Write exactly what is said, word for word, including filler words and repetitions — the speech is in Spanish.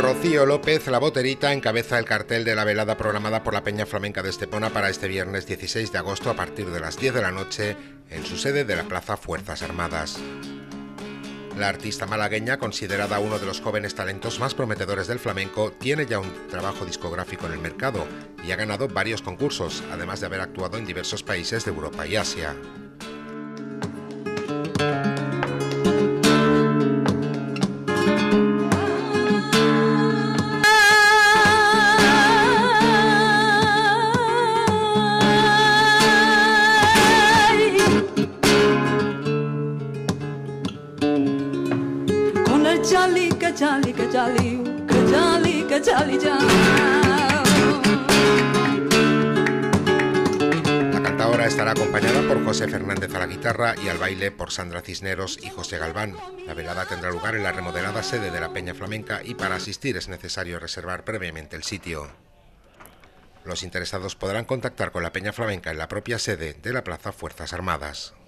Rocío López, la Boterita, encabeza el cartel de la velada programada por la Peña Flamenca de Estepona para este viernes dieciséis de agosto a partir de las diez de la noche en su sede de la Plaza Fuerzas Armadas. La artista malagueña, considerada uno de los jóvenes talentos más prometedores del flamenco, tiene ya un trabajo discográfico en el mercado y ha ganado varios concursos, además de haber actuado en diversos países de Europa y Asia. Cajali, cajali, cajali, cajali, cajali, La cantadora estará acompañada por José Fernández a la guitarra y al baile por Sandra Cisneros y José Galván. La velada tendrá lugar en la remodelada sede de la Peña Flamenca y para asistir es necesario reservar previamente el sitio. Los interesados podrán contactar con la Peña Flamenca en la propia sede de la Plaza Fuerzas Armadas.